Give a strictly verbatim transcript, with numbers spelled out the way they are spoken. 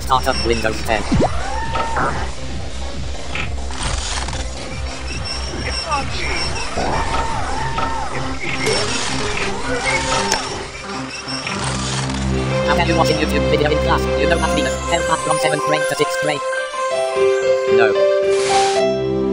Start up Windows ten. How can you watch a YouTube video in class? You don't have to be the ten path from seventh grade to sixth grade. No.